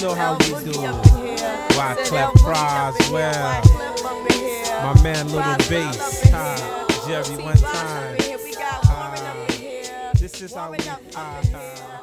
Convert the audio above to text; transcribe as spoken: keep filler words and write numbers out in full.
know how we do. Wyclef Croswell, my man Little Bass, uh, Jerry one time. Uh, this is how we. Uh, uh,